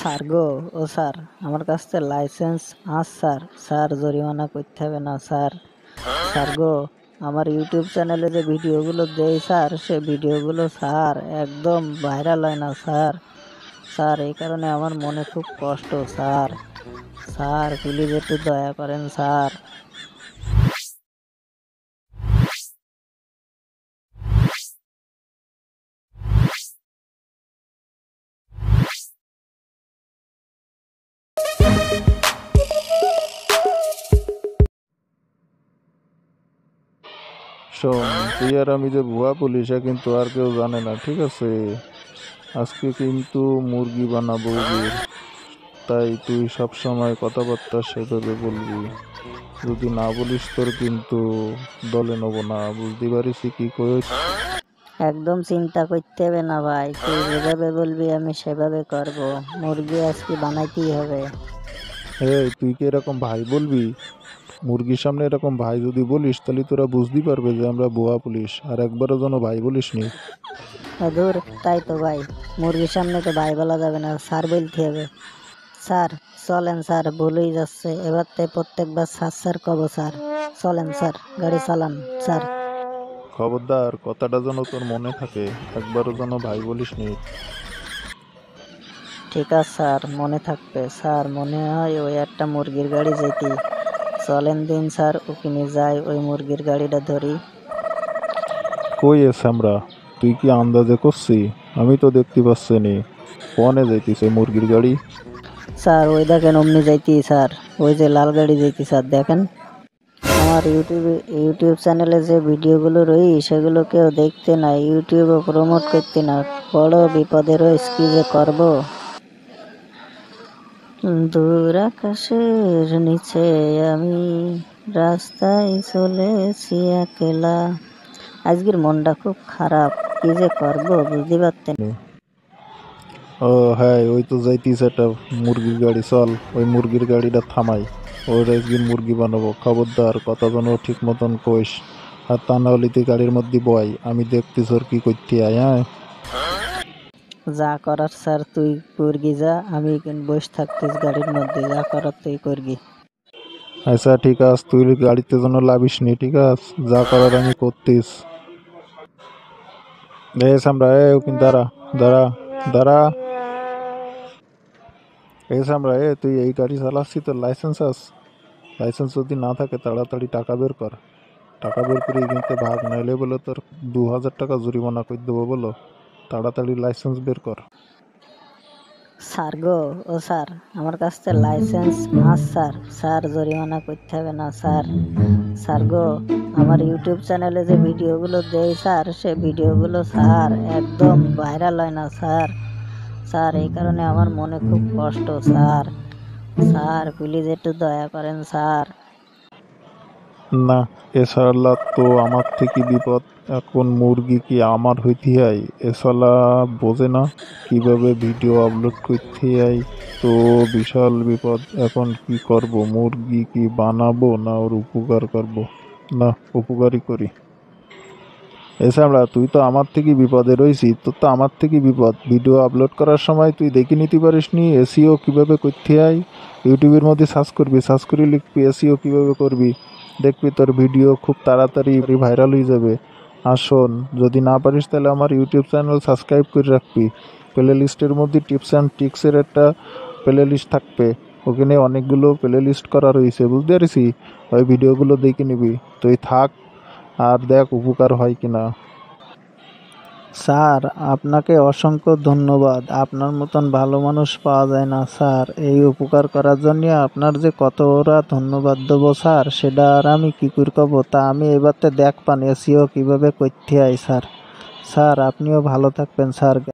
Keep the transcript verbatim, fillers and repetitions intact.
Sir গো, ও sir, আমার কাছ থেকে লাইসেন্স আস স্যার। স্যার জরিমানা করতে হবে না স্যার। স্যার গো, আমার ইউটিউব চ্যানেলে যে ভিডিওগুলো দেই স্যার, সে ভিডিওগুলো স্যার একদম ভাইরাল হয় না স্যার। স্যার এই কারণে আমার মনে খুব কষ্ট স্যার। স্যার প্লিজ একটু দয়া করেন স্যার। শোন, তুই আর আমি যে ভুয়া পুলিশ কিন্তু আর কেউ জানে না, ঠিক আছে? আজকে কিন্তু মুরগি বানাবো গির, তাই তুই সব সময় কথাবার্তা সেভাবে বলবি। যদি না বলিস তোর কিন্তু দলে নেব না, বুঝতে পারিস কি কইস? একদম চিন্তা করতে হবে না ভাই, তুই যেভাবে বলবি আমি সেভাবে করব। মুরগি আজকে বানাইতেই হবে। এই তুই কি এরকম ভাই বলবি? মুরগির সামনে এরকম ভাই যদি বলিস তাহলে তোরা বুঝতেই পারবে যে আমরা ভুয়া পুলিশ। আর একবারও যেন ভাই বলিস নি। ধুর, তাই তো ভাই, মুরগির সামনে তো ভাই বলা যাবে না, স্যার বলতে হবে। স্যার চলেন স্যার, ভুলেই যাচ্ছে, এবার থেকে প্রত্যেকবার স্যার স্যার কব স্যার। চলেন স্যার, গাড়ি চালান স্যার। খবরদার, কথাটা যেন তোর মনে থাকে, একবারও যেন ভাই বলিস নি। ঠিক আছে স্যার, মনে থাকবে স্যার। মনে হয় ওই একটা মুরগির গাড়ি যেতি। চলেন দিন স্যার, ওখানে যাই, ওই মুরগির গাড়িটা ধরি। কই এস আমরা? তুই কি আন্দাজে করছি? আমি তো দেখতে পাচ্ছি নি। কোনে যাইতিছে মুরগির গাড়ি? স্যার ওই দেখেন, অমনি যাইতি স্যার, ওই যে লাল গাড়ি যাইতি স্যার, দেখেন। আমার ইউটিউবে ইউটিউব চ্যানেলে যে ভিডিওগুলো রই সেগুলো কেউ দেখতে না, ইউটিউবে প্রমোট করতে না, বড় বিপদে রয়েছে, কি যে করব। দূর আকাশের নিচে আমি রাস্তায় চলেছি একলা। আজকের মনটা খুব খারাপ, কি যে করব বুঝতে পারতেন। ও হ্যাঁ, ওই তো যাইতিছে একটা মুরগির গাড়ি। চল ওই মুরগির গাড়িটা থামাই, ওই একদিন মুরগি বানাবো। খবরদার, কথা যেন ঠিক মতন কইস। আর তা না হলে তুই গাড়ির মধ্যে বয়, আমি দেখতিস ওর কি করতে আয়। হ্যাঁ, যা করার স্যার তুই করগি, যা, আমি বসে থাকতিস গাড়ির মধ্যে, যা করার তুই করগি। আচ্ছা ঠিক আছে, তুই গাড়িতে যেন লাভিস নি, ঠিক আছে? যা করার আমি করতিস। এস আমরা, এ কিন্তু দাঁড়া, দাঁড়া, দাঁড়া। এস আমরা, এ তুই এই গাড়ি চালাচ্ছি, তোর লাইসেন্স আস? লাইসেন্স যদি না থাকে তাড়াতাড়ি টাকা বের কর। টাকা বের করে কিনতে ভাগ, নাইলে বলে তোর দু হাজার টাকা জরিমানা করে দেবো, বলো। তাড়াতাড়ি লাইসেন্স বের কর। স্যার গো, ও স্যার, আমার কাছ থেকে লাইসেন্স আস স্যার। স্যার জরিমানা করতে হবে না স্যার। স্যার গো, আমার ইউটিউব চ্যানেলে যে ভিডিওগুলো দেই স্যার, সে ভিডিওগুলো স্যার একদম ভাইরাল হয় না স্যার। স্যার এই কারণে আমার মনে খুব কষ্ট স্যার। স্যার প্লিজ একটু দয়া করেন স্যার। না, এসালা তো আমার থেকে বিপদ। এখন মুরগি কি আমার হইতে হয়? এসালা বোঝে না কিভাবে ভিডিও আপলোড করতে হয়। তো বিশাল বিপদ। এখন কি করব? মুরগি কি বানাবো না ওর উপকার করব? না, উপকারই করি। এছাড়া তুই তো আমার থেকে বিপদে রয়েছিস, তোর তো আমার থেকে বিপদ। ভিডিও আপলোড করার সময় তুই দেখে নিতে পারিস নি এসিও কিভাবে করতে হয়। ইউটিউবের মধ্যে সার্চ করবি, সার্চ করে লিখবি এসিও কিভাবে করবি, দেখবি তোর ভিডিও খুব তাড়াতাড়ি ভাইরাল হয়ে যাবে। আর শোন, যদি না পারিস তাহলে আমার ইউটিউব চ্যানেল সাবস্ক্রাইব করে রাখবি। প্লে লিস্টের মধ্যে টিপস অ্যান্ড ট্রিক্সের একটা প্লে লিস্ট থাকবে, ওখানে অনেকগুলো প্লে লিস্ট করা রয়েছে, বুঝতে পারিস? ওই ভিডিওগুলো দেখে নিবি। তুই থাক, আর দেখ উপকার হয় কিনা। স্যার আপনাকে অসংখ্য ধন্যবাদ, আপনার মতন ভালো মানুষ পাওয়া যায় না স্যার। এই উপকার করার জন্য আপনার যে কত ওরা ধন্যবাদ দেবো স্যার, সেটা আর আমি কী করে কব। তা আমি এবারতে দেখ পান এসিও কীভাবে করতে হয় স্যার। স্যার আপনিও ভালো থাকবেন স্যার।